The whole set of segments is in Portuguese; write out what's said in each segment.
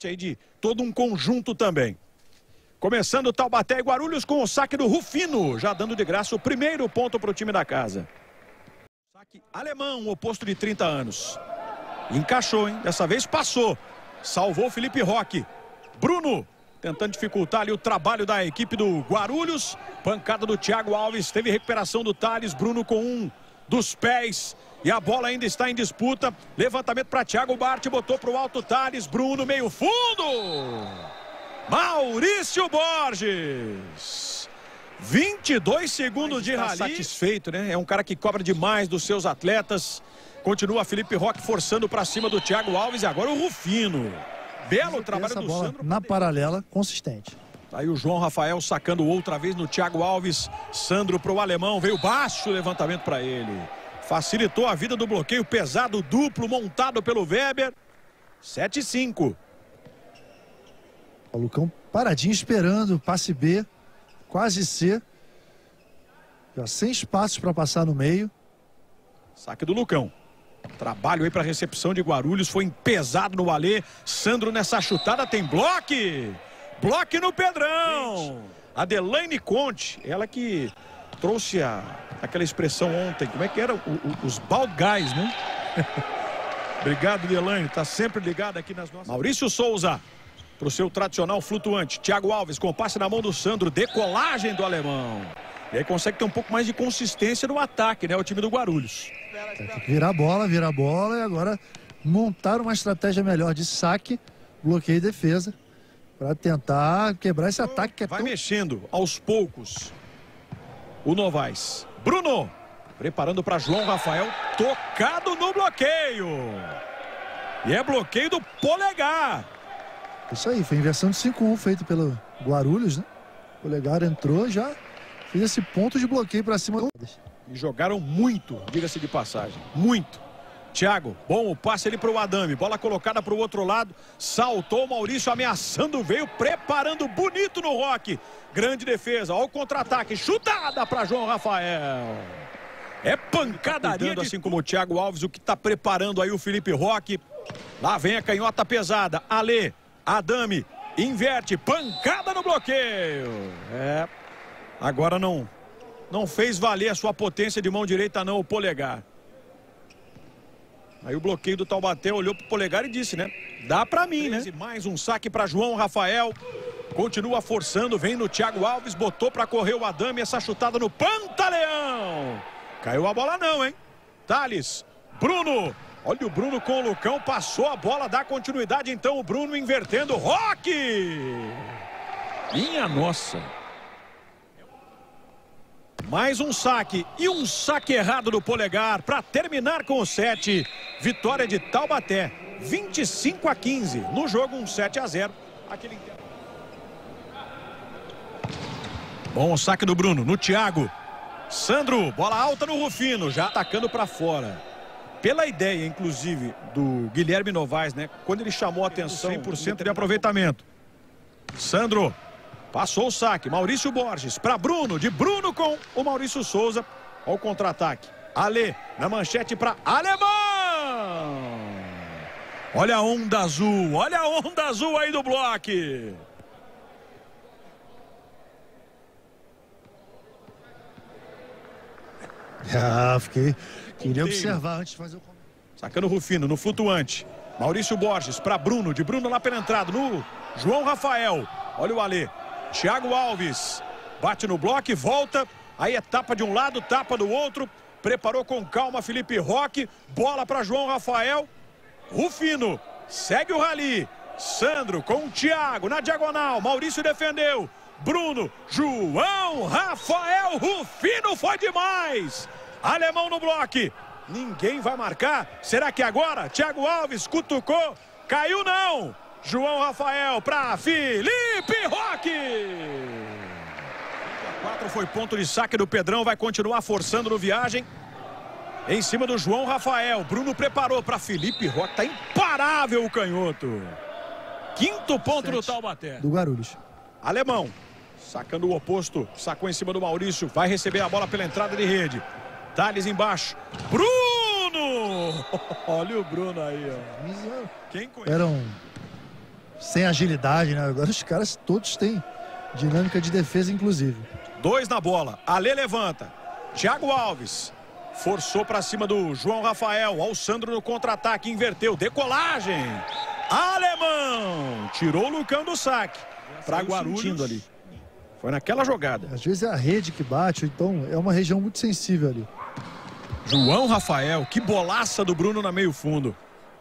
aí de todo um conjunto também. Começando Taubaté e Guarulhos com o saque do Rufino, já dando de graça o primeiro ponto para o time da casa. Saque alemão, oposto de 30 anos. Encaixou, hein? Dessa vez passou. Salvou o Felipe Roque. Bruno tentando dificultar ali o trabalho da equipe do Guarulhos. Pancada do Thiago Alves. Teve recuperação do Thales. Bruno com um dos pés. E a bola ainda está em disputa. Levantamento para Thiago Bart. Botou para o alto Thales. Bruno, meio fundo. Maurício Borges. 22 segundos de rally. Satisfeito, né? É um cara que cobra demais dos seus atletas. Continua Felipe Roque forçando para cima do Thiago Alves. E agora o Rufino. Belo trabalho do Sandro. Na paralela, consistente. Aí o João Rafael sacando outra vez no Thiago Alves. Sandro para o alemão. Veio baixo o levantamento para ele. Facilitou a vida do bloqueio pesado duplo montado pelo Weber. 7-5. O Lucão paradinho esperando. Passe B. Quase C. Já sem espaços para passar no meio. Saque do Lucão. Trabalho aí para recepção de Guarulhos. Foi pesado no Alê. Sandro nessa chutada tem bloque. Bloque no Pedrão. Adelaine Conte. Ela que trouxe aquela expressão ontem. Como é que era? Os bald guys, né? Obrigado, Adelaine. Tá sempre ligado aqui nas nossas... Maurício Souza. Para o seu tradicional flutuante. Thiago Alves com passe na mão do Sandro. Decolagem do alemão. E aí consegue ter um pouco mais de consistência no ataque, né? O time do Guarulhos. Tem que virar a bola e agora montar uma estratégia melhor de saque, bloqueio e defesa para tentar quebrar esse ataque que é Vai mexendo aos poucos o Novaes. Bruno preparando para João Rafael, tocado no bloqueio. E é bloqueio do Polegar. Isso aí, foi inversão de 5-1 feito pelo Guarulhos, né? O Polegar entrou, já fez esse ponto de bloqueio para cima. E jogaram muito, diga-se de passagem. Muito. Thiago, bom o passe ali para o Adame. Bola colocada para o outro lado. Saltou o Maurício ameaçando, veio preparando bonito no Roque. Grande defesa, olha o contra-ataque. Chutada para João Rafael. É pancadaria, assim como o Thiago Alves, o que está preparando aí o Felipe Roque. Lá vem a canhota pesada. Alê, Adame, inverte, pancada no bloqueio. Agora não fez valer a sua potência de mão direita não, o Polegar. Aí o bloqueio do Taubaté olhou pro Polegar e disse, né? Dá pra mim, né? Mais um saque para João Rafael. Continua forçando, vem no Thiago Alves, botou pra correr o Adame, essa chutada no Pantaleão. Caiu a bola não, hein? Thales, Bruno. Olha o Bruno com o Lucão, passou a bola, dá continuidade então o Bruno invertendo. Roque! Minha nossa! Mais um saque e um saque errado do Polegar para terminar com o 7. Vitória de Taubaté, 25-15. No jogo, um 7-0. Bom o saque do Bruno, no Thiago. Sandro, bola alta no Rufino, já atacando para fora. Pela ideia, inclusive, do Guilherme Novaes, né? Quando ele chamou a atenção, 100% de aproveitamento. Sandro. Passou o saque, Maurício Borges para Bruno, de Bruno com o Maurício Souza. Olha o contra-ataque. Alê, na manchete para Alemão. Olha a onda azul aí do bloco. Queria observar antes de fazer o... Sacando o Rufino no flutuante. Maurício Borges para Bruno, de Bruno lá pela entrada, no João Rafael. Olha o Alê. Thiago Alves bate no bloco e volta. Aí é tapa de um lado, tapa do outro. Preparou com calma Felipe Roque. Bola para João Rafael. Rufino segue o rally. Sandro com o Thiago na diagonal. Maurício defendeu. Bruno, João Rafael. Rufino foi demais. Alemão no bloco. Ninguém vai marcar. Será que agora? Thiago Alves cutucou. Caiu não. João Rafael para Felipe Roque. 4 foi ponto de saque do Pedrão. Vai continuar forçando no Viagem. Em cima do João Rafael. Bruno preparou para Felipe Roque. Tá imparável o canhoto. 5º ponto do Taubaté. Do Guarulhos. Alemão. Sacando o oposto. Sacou em cima do Maurício. Vai receber a bola pela entrada de rede. Thales embaixo. Bruno! Olha o Bruno aí, ó. Quem conhece? sem agilidade, né? Agora os caras todos têm dinâmica de defesa, inclusive. 2 na bola. Ale levanta. Thiago Alves. Forçou para cima do João Rafael. Ó, o Sandro no contra-ataque. Inverteu. Decolagem. Alemão. Tirou o Lucão do saque. Para Guarulhos. Ali. Foi naquela jogada. Às vezes é a rede que bate, então é uma região muito sensível ali. João Rafael. Que bolaça do Bruno na meio fundo.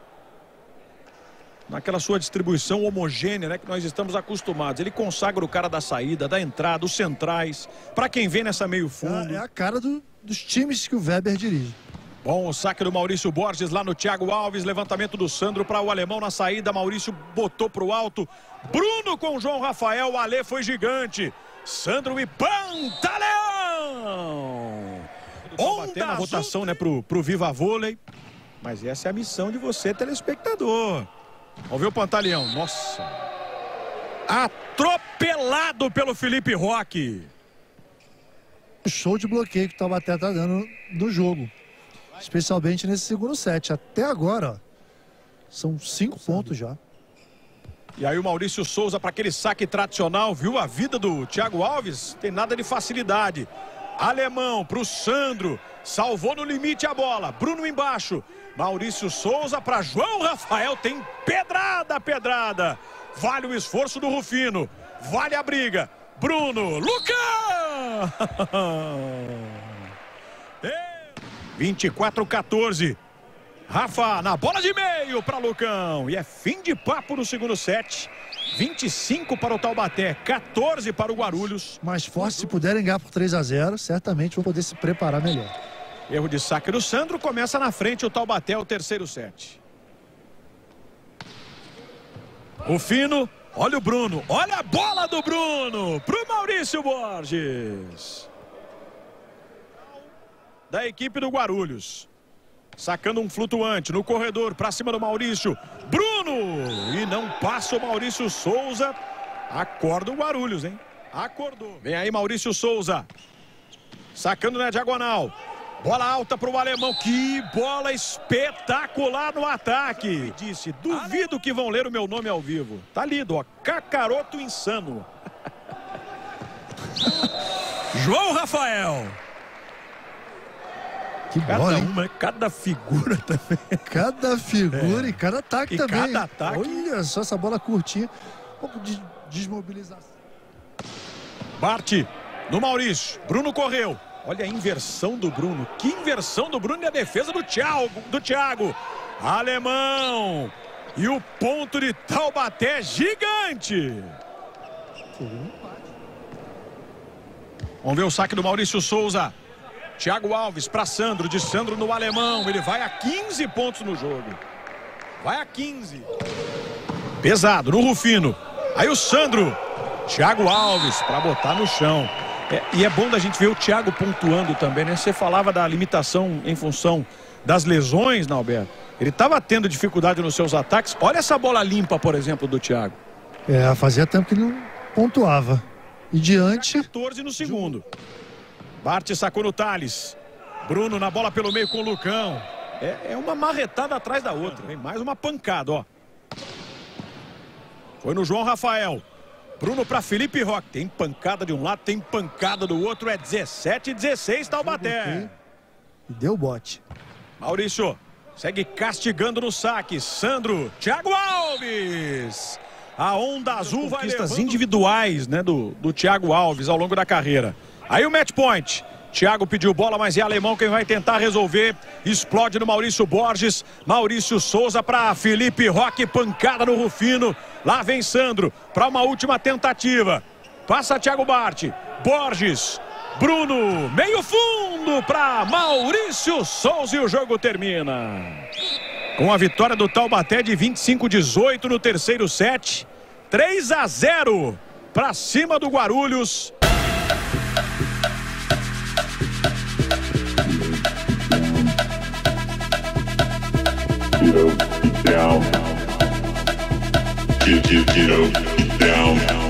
Naquela sua distribuição homogênea, né, que nós estamos acostumados. Ele consagra o cara da saída, da entrada, os centrais. Para quem vem nessa meio fundo. É a cara dos times que o Weber dirige. Bom, o saque do Maurício Borges lá no Thiago Alves. Levantamento do Sandro para o alemão na saída. Maurício botou para o alto. Bruno com o João Rafael. O Ale foi gigante. Sandro e Pantaleão. Bater na rotação, né, pro Viva Vôlei. Mas essa é a missão de você, telespectador. Vamos ver o Pantaleão. Nossa. Atropelado pelo Felipe Roque. Show de bloqueio que o Taubaté tá dando no jogo. Especialmente nesse segundo set. Até agora, ó, são 5 pontos já. E aí o Maurício Souza para aquele saque tradicional. Viu a vida do Thiago Alves? Tem nada de facilidade. Alemão para o Sandro. Salvou no limite a bola. Bruno embaixo. Maurício Souza para João Rafael. Tem pedrada, pedrada. Vale o esforço do Rufino. Vale a briga. Bruno. Lucão! 24-14. Rafa na bola de meio para Lucão. E é fim de papo no segundo set. 25 para o Taubaté, 14 para o Guarulhos. Mais forte, se puderem ganhar por 3-0, certamente vão poder se preparar melhor. Erro de saque do Sandro, começa na frente o Taubaté, o terceiro set. Rufino, olha o Bruno, olha a bola do Bruno, pro Maurício Borges. Da equipe do Guarulhos. Sacando um flutuante no corredor, para cima do Maurício. Bruno! E não passa o Maurício Souza. Acorda o Guarulhos, hein? Acordou. Vem aí Maurício Souza. Sacando na diagonal. Bola alta para o alemão. Que bola espetacular no ataque. Disse, duvido que vão ler o meu nome ao vivo. Tá lido, ó. Cacaroto insano. João Rafael. Que bola, hein? Cada figura também. Cada figura e cada ataque e também. Cada ataque. Olha só essa bola curtinha. Um pouco de desmobilização. Bart no Maurício. Bruno correu. Olha a inversão do Bruno. Que inversão do Bruno e a defesa do Thiago. Alemão. E o ponto de Taubaté gigante. Vamos ver o saque do Maurício Souza. Thiago Alves para Sandro, de Sandro no alemão. Ele vai a 15 pontos no jogo. Vai a 15. Pesado no Rufino. Aí o Sandro. Thiago Alves para botar no chão. E é bom da gente ver o Thiago pontuando também, né? Você falava da limitação em função das lesões, Nalberto. Ele estava tendo dificuldade nos seus ataques. Olha essa bola limpa, por exemplo, do Thiago. Fazia tempo que ele não pontuava. E diante... 14 no segundo. Bart sacou no Thales. Bruno na bola pelo meio com o Lucão. É uma marretada atrás da outra. Vem mais uma pancada, ó. Foi no João Rafael. Bruno para Felipe Roque. Tem pancada de um lado, tem pancada do outro. É 17-16 Taubaté. E deu bote. Maurício segue castigando no saque. Sandro, Thiago Alves. A onda azul vai conquistas individuais, né, do Thiago Alves ao longo da carreira. Aí o match point. Thiago pediu bola, mas é alemão quem vai tentar resolver. Explode no Maurício Borges. Maurício Souza para Felipe Roque. Pancada no Rufino. Lá vem Sandro para uma última tentativa. Passa Thiago Bart. Borges. Bruno. Meio fundo para Maurício Souza e o jogo termina. Com a vitória do Taubaté de 25-18 no terceiro set. 3-0 para cima do Guarulhos. Get down. Get down.